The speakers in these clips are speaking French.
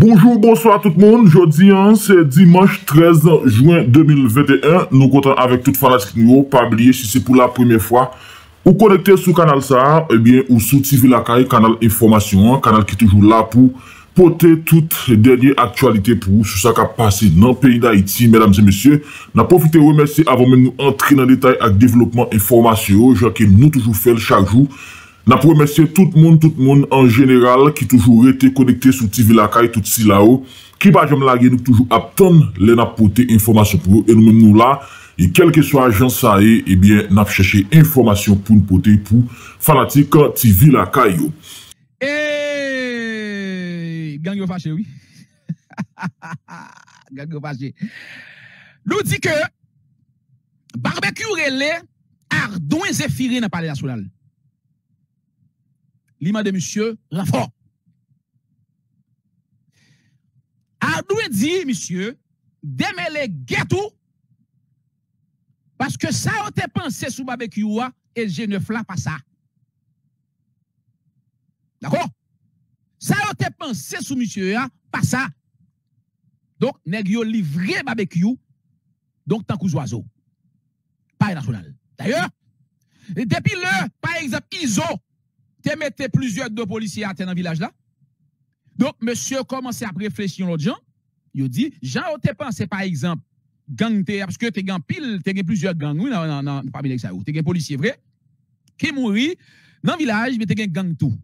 Bonjour, bonsoir tout le monde. Jeudi, c'est dimanche 13 juin 2021. Nous comptons avec toute fanatique nous. Pas oublier si c'est pour la première fois. Ou connecté sur canal ça, eh bien, ou sous TV Lakay, canal information, canal qui est toujours là pour porter toutes les dernières actualités pour sur ça qui a passé dans le pays d'Haïti, mesdames et messieurs. N'a profité remercier avant même nous entrer dans le détail avec développement information, genre que nous toujours fait chaque jour. N'a pour remercier tout le monde en général qui toujours été connecté sur TV Lakay, tout si là-haut, qui va jamais laguer nous toujours attendre les n'a porter information pour eux et nous-mêmes nous là. Et quel que soit agence ça est, eh bien, n'a cherché information pour nous porter pour fanatique TV Lakay. Gang yo fâché, oui. Gang yo fâché. Nous dit que barbecue relé Ardouin Zéphiré dans le palais national. L'imam de monsieur renfort. Ardouin dit, monsieur, démêler gâteau. Parce que ça, on te pensé sous barbecue et le G9 là, pas ça. D'accord? Ça, on te pensé sous monsieur, pas ça. Donc, nèg yo livré barbecue, donc tant qu'aux oiseaux. Pas national. D'ailleurs, depuis le, par exemple, ISO, te mette plusieurs de policiers à dans le village là. Donc, monsieur commence à réfléchir l'autre gens. Il dit, Jean, on te pensé par exemple, gang parce que t'es gang pile, t'es plusieurs gangs, oui, parmi les ça, t'es un policier vrai, qui mourit dans le village, mais t'es gang tout.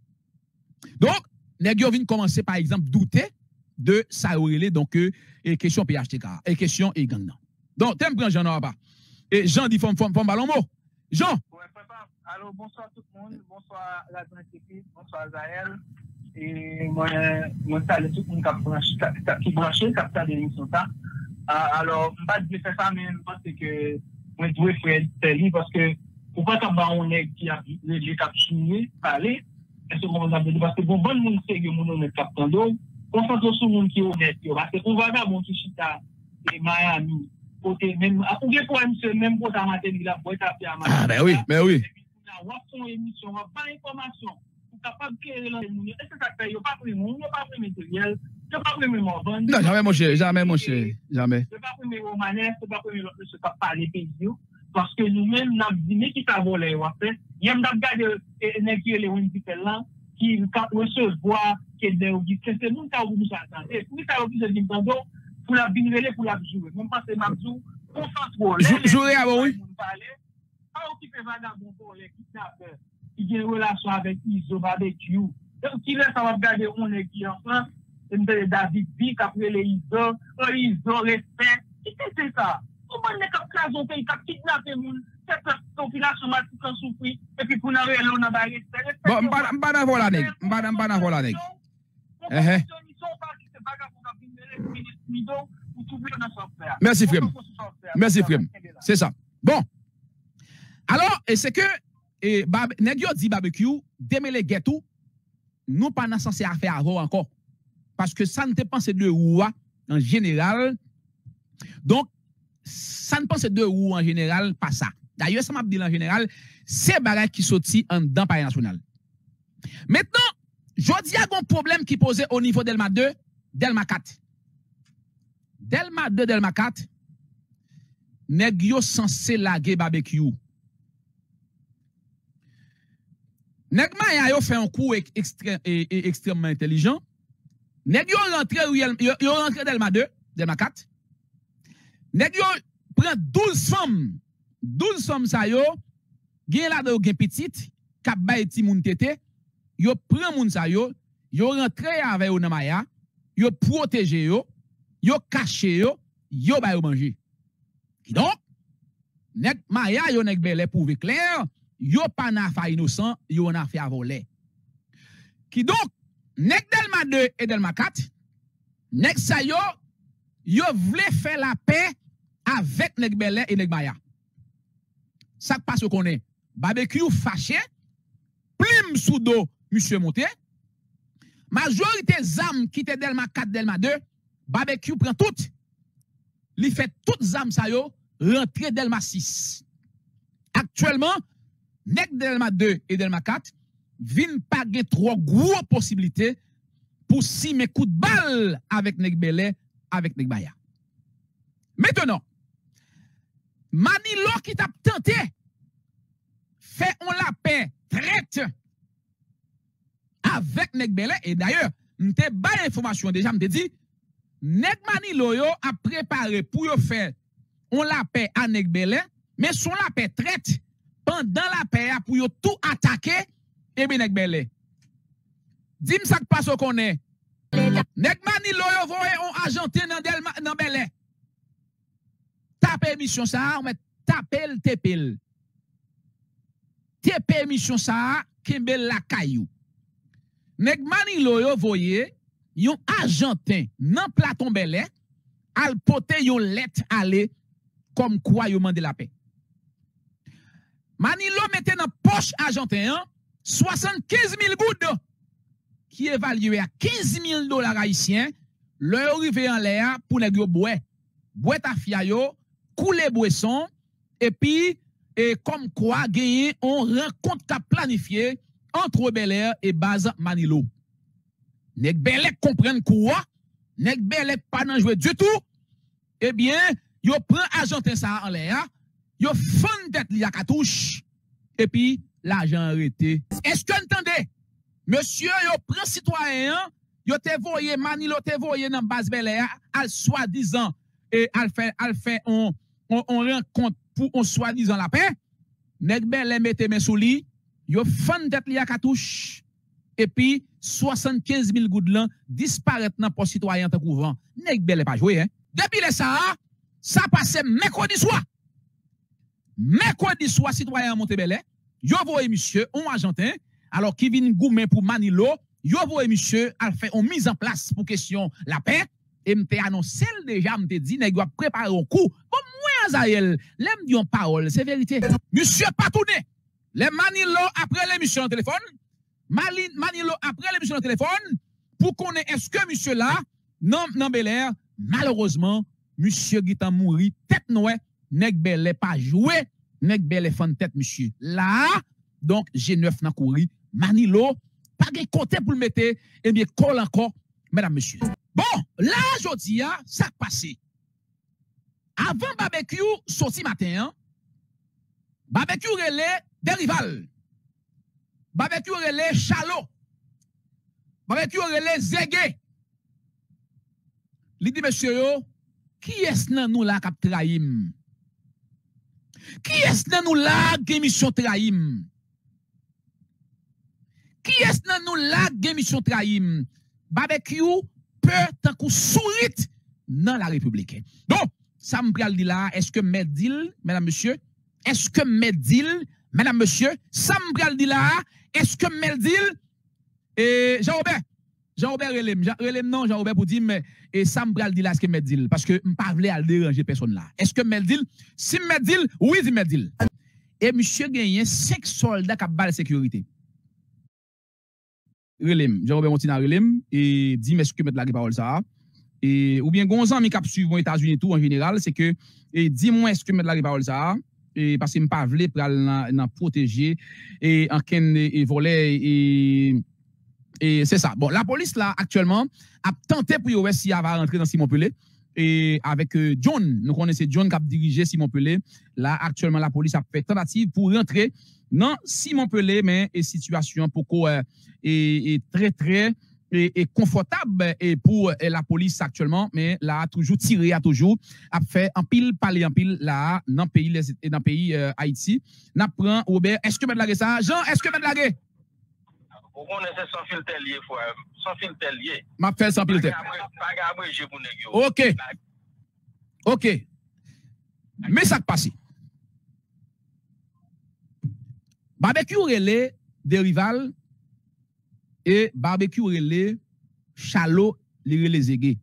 Donc, nèg yo vinn commencer par exemple douter de ça relé donc question PHTK et question et gang non. Donc, t'aimes prendre Jean non pas. Et Jean dit forme ballon mot. Jean. Ouais, papa. Alors bonsoir tout le monde, bonsoir la grande équipe, bonsoir Zaël. Et moi salue tout le monde qui branché capteur de l'émission ça. Alors, je ne vais pas dire ça, mais je pense que moi, je dois faire tel parce que pour pas qu'on ait qui a les capturés, parler, parce que bon monde sait que mon honnête capteur d'eau, concentre sur le monde qui est honnête, parce que on va avoir mon Chita et Miami, côté même, on peut pour monsieur même pour ta matinée, la boîte à pied à Miami. Ah, ben oui, ben oui. Et puis, on va faire une émission, on va pas d'information, pour capable de créer le monde. Est-ce que ça fait, il n'y a pas pris le monde, il n'y a pas pris le matériel. Je ne pas primer mon bon. Non, jamais, mon cher, jamais, mon cher, jamais. Je ne pas primer mon manège, je ne pas primer l'autre, je ne pas parler pays. Parce que nous-mêmes, nous avons dit, qui t'a volé, il y a un gars de l'énergie, les gens qui sont là, qui recevoir, qui est de c'est nous qui avons nous attendre. Et puis, ça a obligé de dire, pour la binrele, pour la jouer. Même pas c'est Mabzou, concentre. Jouer avant, oui. Pas occuper vagabond pour les kidnappeurs, qui ont une relation avec ISO, avec you. Donc, qui laisse, ça va regarder, on est qui en France. David Bic après les ISO, respect. C'est ça. Comment on est capable de pays qui kidnappe les gens, cette population m'a tout souffri, et puis pour nous aller on a respect. Bon, m'bana voilà nèg, m'bana voilà nèg. Merci frère. Merci frère. C'est ça. Bon. Alors, et c'est que nèg yo dit barbecue, démêler ghetto, nous pas censé faire avant encore. Parce que ça ne dépend de où en général. Donc, ça ne pense de où en général, pas ça. D'ailleurs, ça m'a dit en général, c'est bagages qui sorti en dedans par national. Maintenant, je dis à un problème qui posait au niveau d'Elma 2, Delma 4. Delma 2, Delma 4, nèg yo censé laguer barbecue. Nèg ma yo fait un coup extrêmement intelligent. Nèg yo rentré Delma 2, Delma 4. Nèg yo prend 12 femmes. 12 femmes ça yo, gen la de gen petite, k'ap bay ti moun tete, yo prend moun sa yo rentré avec yo nan maya, yo protégé yo caché yo bay yo manger. Donc, nèg maya yo nèg belé prouver clair, yo pas na fa innocent, yo na fait voler. Qui donc nèg Delma 2 et Delma 4, nèg sa yo vle faire la paix avec nèg Belé et nèg Maya. Ça passe qu'on est barbecue fâché, plim sous dos monsieur monté. Majorité zam qui était Delma 4, Delma 2, barbecue prend tout. Li fait toutes zam sa yo rentrer Delma 6. Actuellement, nèg Delma 2 et Delma 4 vin pas gen trop gros possibilités pour si mes coups de balle avec Nèg Belé, avec Nèg Baya. Maintenant, Manilo qui t'a tenté, fait on la paix, traite avec Nèg Belé, et d'ailleurs, m'te ba information déjà, m'te dit, Nèg Manilo yo a préparé pour yo faire on la paix à Nèg Belé, mais son la paix traite pendant la paix pour yo tout attaquer et bien Nèg Belé. Dis-moi ça que passe au connaît. Nèg Manilo yo voye on Argentine dans Belé. Tape émission ça, on met tape le tepel. Tape émission ça, kembel la caillou. Nèg Manilo yo voye yon Argentin nan Platon Belé al pote yon lettre aller comme quoi yon mande la paix. Manilo mette dans poche Argentin 75 000 gouttes qui évalué à 15 000 dollars haïtiens, leur arrivé en l'air pour nèg yo boire ta fia yo, couler boisson et puis comme quoi gagner on rencontre qu'a planifié entre Bel Air et base Manilo. Nèg Belé comprennent quoi? Nèg Belé pas nan jouer du tout. Eh bien, yo prend Argentin ça en l'air, yo fond tête li a cartouche et puis l'argent arrêté. Est-ce que entendez? Monsieur yo prend citoyen, yo te voyé Manilo te voyé dans base Bel Air, al soi-disant et al fait on rencontre pour on soi-disant la paix. Nèg Belé mette men sou li, yo fond tête li a cartouche et puis 75 000 gouttes là disparaît dans pour citoyen tant couvent. Nèg Belé pas joué hein. Depuis le ça passe mercredi soir. Mercredi soir citoyen Montebelé, yo voye monsieur on Argentin alors qui vient goumen pour Manilo, yo voye monsieur a fait une mise en place pour question la paix et m'te annoncé déjà m'te dit nèg a préparer un coup. Bon moi Azaël, l'aime dit en parole, c'est vérité. Monsieur pas tourné. Les Manilo après l'émission au téléphone Manilo après l'émission au téléphone pour qu'on est-ce que monsieur là non Bel Air malheureusement monsieur Gitan mouri tête noire Nèg Belé pas joué Nèg Belé fan tête monsieur là donc G9 nan kouri Manilo pas gen côté pour le mettre et bien colle encore mesdames messieurs bon là jodi a ça passé avant barbecue sorti matin barbecue relé des rivales barbecue relé Chalo. Barbecue relé Zégué. Li dit monsieur yo, qui est nan nous là k'ap trahim? Qui est nan nous là gen mission trahim? Qui est nan nous là gen mission trahim? Barbecue peut tant kou sourit dans la République. Donc, ça me pral di là, est-ce que Medil, mesdames messieurs, est-ce que Medil, mesdames messieurs, ça me pral di là, est-ce que Medil et Jean-Robert relem non Jean-Robert pour dire mais et ça me pral di là est-ce que Medil parce que m'pa vle al déranger personne là. Est-ce que Medil si Medil oui si Medil. Et monsieur gagné 5 soldats qui bal sécurité. Relem Jean-Robert Montina relem et dit mais est-ce que mettre la parole ça et ou bien gonzan mi cap suivre aux États-Unis tout en général c'est que et dis-moi est-ce que mettre la parole ça et parce que m'pa vle pral nan protéger et en ken et voler et c'est ça. Bon, la police là actuellement a tenté pour voir si elle va rentrer dans Simon Pelé et avec John, nous connaissons John qui a dirigé Simon Pelé. Là actuellement la police a fait tentative pour rentrer dans Simon Pelé mais situation pour est très très et confortable et pour la police actuellement mais là a toujours tiré a fait en pile parler en pile là dans pays Haïti. N'a prend Robert, est-ce que mettre la ça Jean, est-ce que mettre la on connaît sans filtre lié sans filtre lié m'a fait sans filtre OK mais ça passe barbecue relé des rivales et barbecue relé Chalo les relé Zégué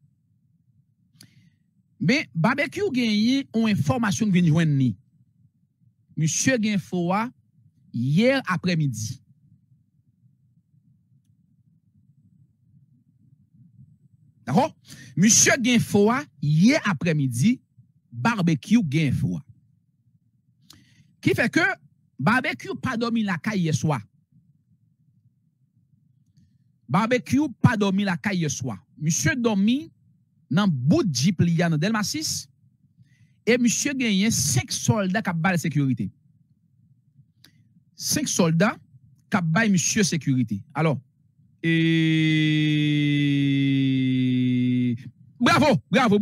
mais barbecue gagné une information qui vient joindre ni monsieur gen foa hier après-midi. D'accord? Monsieur Genfoa, hier après-midi, barbecue Genfoa. Qui fait que barbecue pas dormi la caille hier soir. Barbecue pas dormi la caille hier soir. Monsieur dormi dans bout de jeep liya dans Delma 6 et monsieur gagné 5 soldats qui bail sécurité. 5 soldats qui bail monsieur sécurité. Alors bravo.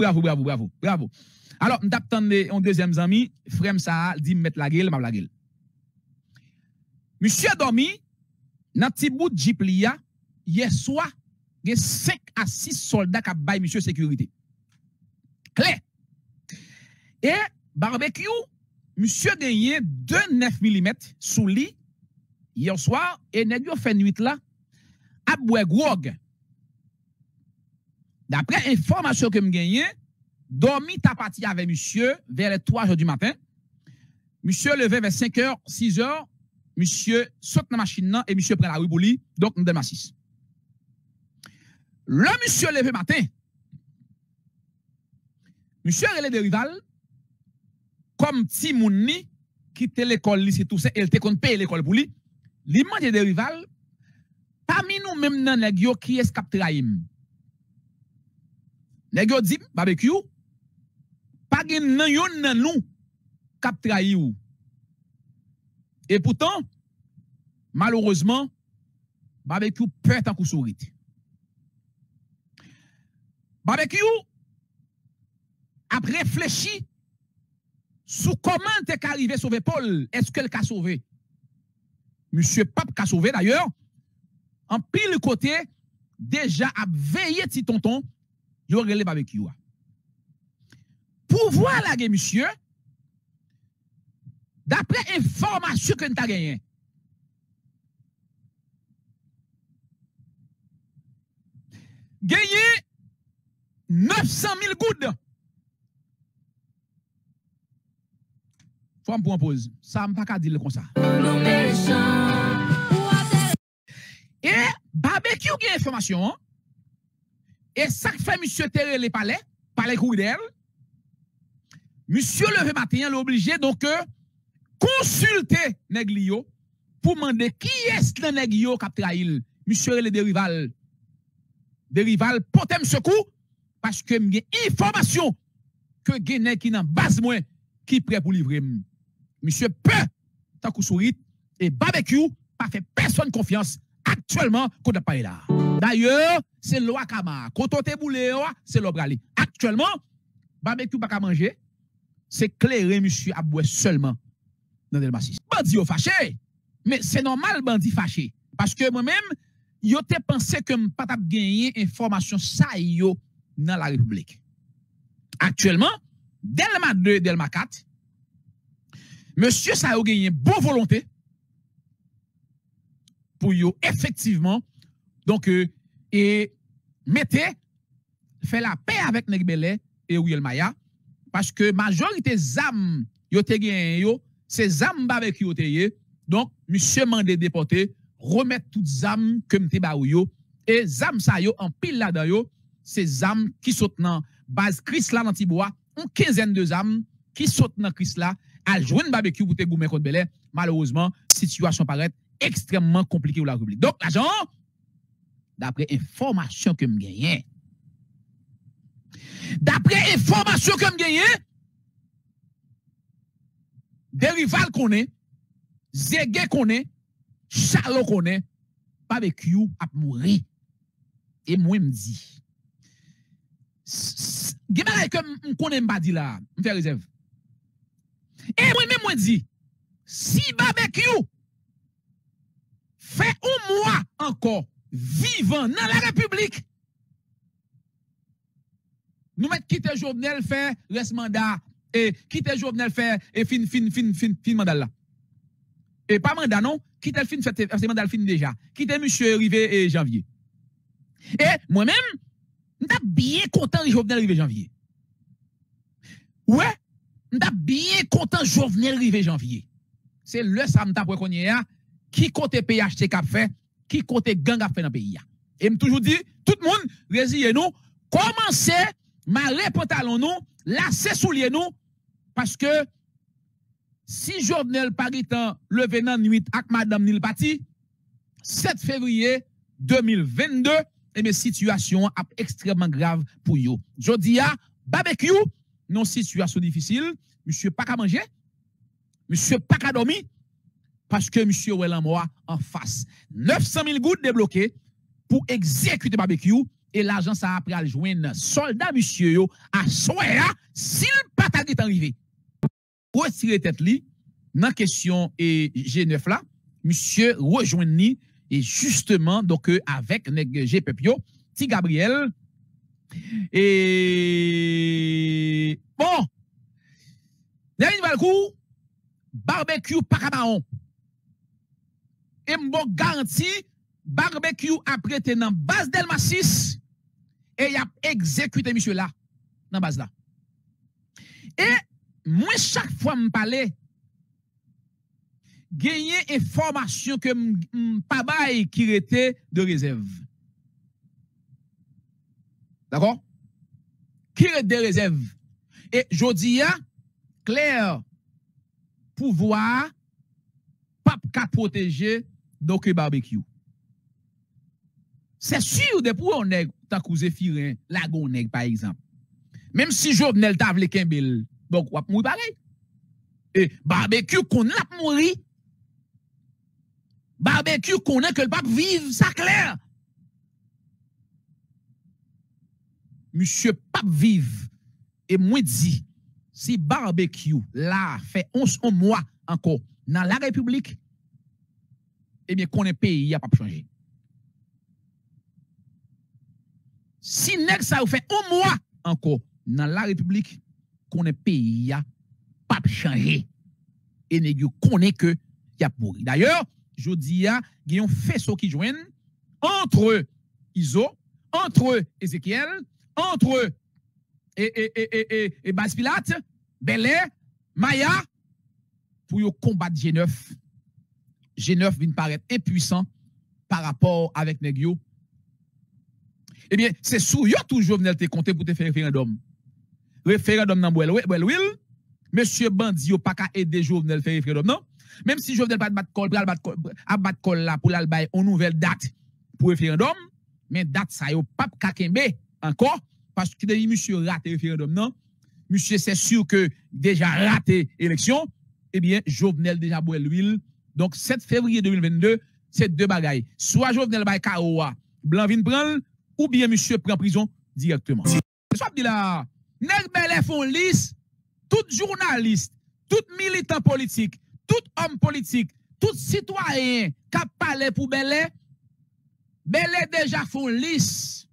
Alors on t'attendait un deuxième ami, frère ça dit mettre la gueule, m'a la gueule. Monsieur dormi dans petit bout de jeep liya hier soir, il y a 5 à 6 soldats qui baillent monsieur sécurité. Clair. Et barbecue, monsieur gagné 2 9 mm sous lit hier soir et nèg yo fait nuit là à boire grog. D'après information que me gagné, dormi ta parti avec monsieur vers les 3h du matin. Monsieur levé vers 5h, 6h, monsieur saute dans la machine et monsieur prend la rue pour lui, donc nous sommes 6. Le monsieur levé matin, monsieur relé de rival, comme petit mouni, quitte l'école, lycée, tout ça, il te compte payer l'école pour lui, l'immense de rival, parmi nous même dans les gens qui est cap trahim. Les gens dit, barbecue, pas gen nan yon nan nous cap trahi ou. Et pourtant, malheureusement, barbecue peut être en coup sourit. Barbecue a réfléchi sur comment t'es arrivé sauver Paul. Est-ce qu'elle a sauvé? Monsieur Pape a sauvé d'ailleurs. En pile côté, déjà a veillé petit tonton, il aurait les barbecue. Pour voir la guerre, monsieur, d'après information que nous avons gagné, gagné 900 000 gouttes. Faut me prendre pause. Ça ne pas qu'à dire comme ça. Et barbecue qui a information. Et ça fait monsieur terre les palais courriel. Monsieur levé matin l'obligé donc consulter Neglio pour demander qui est le Neglio qui a trahi. Monsieur les rival potem secours parce que j'ai information que Guinée qui nan base moins qui prêt pour livrer. Monsieur peut tant que sourit et barbecue pas fait personne confiance actuellement qu'on n'a pas là. D'ailleurs, c'est loi Kama. Quand on te boule, c'est l'obrali. Actuellement, barbecue pas qu'à manger, c'est clairé monsieur à boire seulement dans le massif. Bandi yo fâché, mais c'est normal bandi fâché parce que moi-même yo te pensé que m'pas t'a gagné information ça yo dans la République. Actuellement, Delma 2, Delma 4, monsieur ça a gagné bonne volonté pour yo effectivement donc et mettez fait la paix avec Negbele et Ouel Maya parce que majorité zam yo te gagné yo c'est zam barbecue yo te donc monsieur mandé déporter remettre toutes zam que m'te ba yo et zam sa yo en pile là-dedans yo c'est zam qui saute dans base Chris là dans Tibois une quinzaine de zam qui saute dans Chris là à joindre barbecue pour te goumer contre Belé malheureusement situation paraît extrêmement compliquée pour la République donc l'agent d'après information que me gagne d'après information que me gagne des rivales qu'on est Zégué qu'on est Charlot qu'on est barbecue a mourir et moi me dit Gimara que me connais pas dit là me fait réserve et moi même moi dit si barbecue fait un mois encore vivant dans la République nous mettre quitter Jovenel faire reste mandat et quitter Jovenel faire et fin mandat là et pas mandat non quitter le fin fait mandat fin déjà quitter monsieur arrivé janvier et moi même m'ta bien content Jovenel arrivé janvier ouais m'ta bien content Jovenel arrivé janvier c'est le ça m'ta pour connait qui côté PHT qu'a fait qui côté gang a fait dans pays et me toujours dit tout le monde résilier nous commencer marrer pantalon nous lasser soulier nous parce que si Jovenel Paritan levé dans nuit avec madame Nil Pati 7 février 2022, et bien, situation extrêmement grave pour vous. Jodi a, barbecue, non situation difficile, monsieur pas qu'à manger, monsieur pas qu'à dormir, parce que monsieur Ouel moi en face. 900 000 gouttes débloquées pour exécuter barbecue, et l'argent ça après à joindre soldat monsieur yo à soya s'il pas target arrivé. Retirer tête li dans question et G9 là, monsieur rejoint ni et justement donc avec nèg GPPio, ti Gabriel et bon dernier balcou barbecue pas cabaron. Et m'bon garanti barbecue après te dans base Delma 6 et y a exécuté monsieur là dans base là. Et moi chaque fois me parler gagner information que pas bail qui était de réserve. D'accord? Qui est de réserve. Et jodi a clair pouvoir pas qu'à protéger donc barbecue. C'est sûr de pour on nèg ta cousin Firin, la gon nèg par exemple. Même si Jovenel t'a vle Kembel, donc ou mourir pareil. Et barbecue qu'on a mourir. Barbecue qu'on a que le pape vive, ça clair. Monsieur pape vive et moi dit si barbecue là fait 11 mois encore dans la République, eh bien qu'on est pays il a pas changé. Si nèg ça fait 1 mois encore dans la République, qu'on est pays a pas changé. Et nèg connaît que y a pourri. D'ailleurs, jodi a gen faisceau qui joignent entre Iso, entre Ézéchiel, entre et Baspilate, Belé, Maya pour yo combattre G9. G9 vient paraître impuissant par rapport avec nèg yo. Eh bien, c'est sous yo toujours venel te compter pour te faire référendum. Référendum dans Bouel-Will, monsieur Bandi yo pas ka aider Jovenel faire référendum non. Même si Jovenel pas battre col là pour l'albaye une nouvelle date pour référendum, mais date ça yo pas ka kembe encore parce que monsieur raté référendum non. Monsieur c'est sûr que déjà raté élection, eh bien Jovenel déjà Bouel-Will. Donc 7 février 2022, c'est deux bagailles. Soit Jovenel bay Kaoa, blanc vin prendre ou bien monsieur prend prison directement. Soit dit là, nèg belé font liste, tout journaliste, tout militant politique, tout homme politique, tout citoyen qui a parlé pour belé, belé déjà font liste.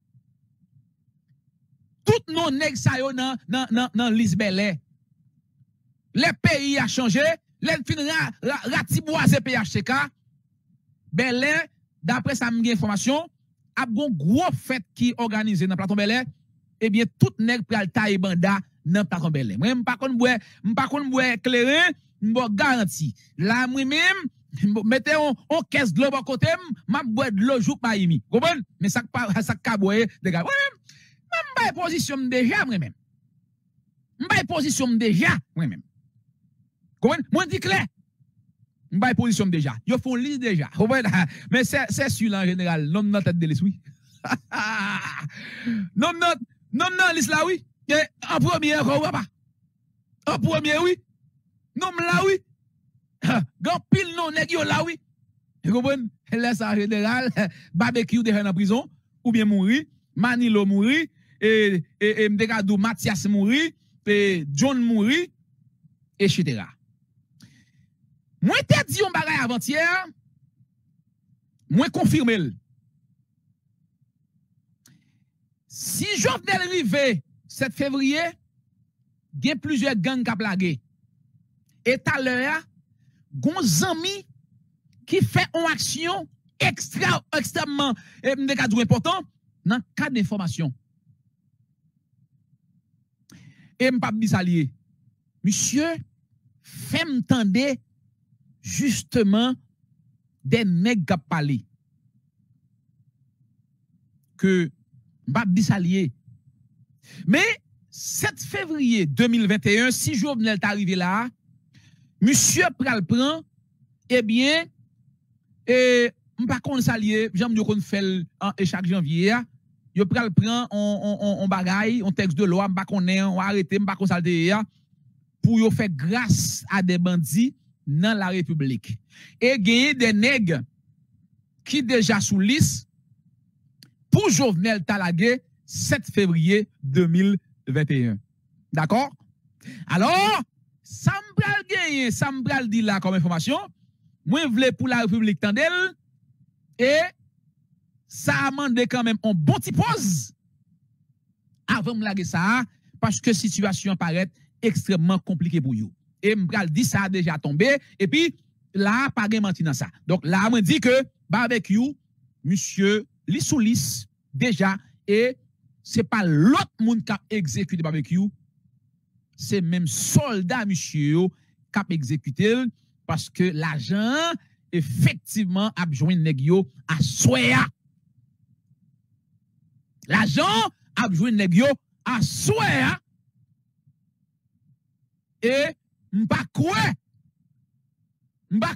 Tout non nèg sa yo nan liste belé. Le pays a changé, les fin ratiboise PHTK, belé d'après sa m'gen information a gon gros fête qui organisé dans Platon Belé, eh bien tout nèg pral taille banda dans Platon Belé. Moi m'pa konn boire éclairé, m'bo garanti. Là moi même mettez on caisse de l'eau à côté, m'a boire de l'eau jouk pa yimi. Comprendre? Mais ça ka boire de gars. M'ba position déjà moi même. M'ba position déjà moi même. Comprendre? Moi dit clair. M'ba position déjà. Yo font liste déjà. Mais c'est sûr en général, non dans tête de l'esprit. Non liste là oui. En premier encore pas. En premier oui. Non là oui. Gan pile non nèg yo là oui. Vous comprenez? Laisse en général barbecue déjà en prison ou bien mourir, Manilo mourir et m'dekadou Mathias mourir et John mourir etc. Moi te dit on bagay avant-hier, moi confirme. Si Jovenel Rive 7 février, il y a plusieurs gangs qui ont plagué. Et tout à l'heure, gon zami qui fait une action extrêmement important dans le cadre d'information. Et m'pa dit ça lié. Monsieur, fait m'tendre justement des nèg qui parlé. Que m'pa dit ça lié. Mais 7 février 2021, si Jovenel est arrivé là, monsieur pral prend, eh bien, m'pa kon salier, j'aime yo kon fait et chaque janvier, yo pral prend on bagay, on texte de loi, m'pa konnen, on arrêter, m'pa kon salter pour yo faire grâce à des bandits dans la République. Et gagner des nègres qui déjà sous liste pour Jovenel Talague 7 février 2021. D'accord? Alors, ça m'pral gagner, ça m'pral dit là comme information, moi vle pour la République tandel et ça a demandé quand même un bon petit pause avant de laguer ça parce que situation paraît extrêmement compliquée pour vous. Et m'pral dit ça a déjà tombé et puis là pas gen menti dans ça. Donc là me dit que barbecue monsieur li sous liste déjà et c'est pas l'autre monde qui a exécuté barbecue, c'est même soldat monsieur qui a exécuté parce que l'argent effectivement a besoin nèg yo à soya. L'argent a besoin nèg yo à soya. Et m'pa koué m'a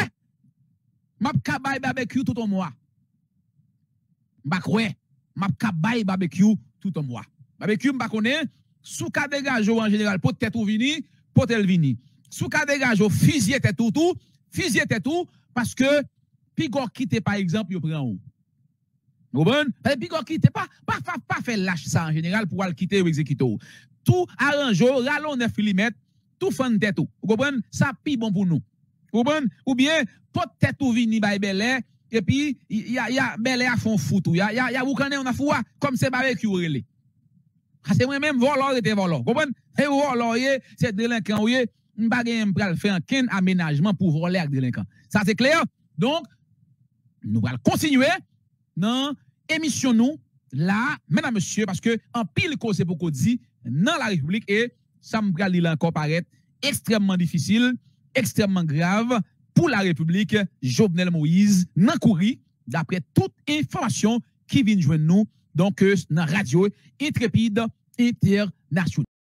kabay barbecue tout un mois. M'pa koué m'a kabay barbecue tout un mois. Barbecue m'pa connaît sous ka dégage en général pour tête ou vini, pour tel vini. Sous ka dégage fusil tête tout parce que pigo quitte par exemple yo prend ou. Vous comprenez? Pigo quitte pas faire lâche ça en général pour aller quitter ou exécuter. Tout arrange rallon 9 mm, tout fan tête ou. Vous comprenez? Ça pi bon pour nous. Vous comprenez? Ou bien pot tête ou vini bay belé et puis y a belé à fond foot ou y a vous connaissez on a foua comme c'est barbecue relé. C'est moi même voleur était voleur. Vous comprenez? Et voleur c'est délinquant ou m'pa gen pral faire un aménagement pour voler avec délinquant. Ça c'est clair? Donc nous allons continuer dans émission nous là mesdames messieurs parce que en pile cause pour qu'on dit dans la République et ça me pral encore paraître extrêmement difficile, extrêmement grave pour la République Jovenel Moïse nan kouri d'après toute information qui vient joindre nous donc dans radio Intrépide International.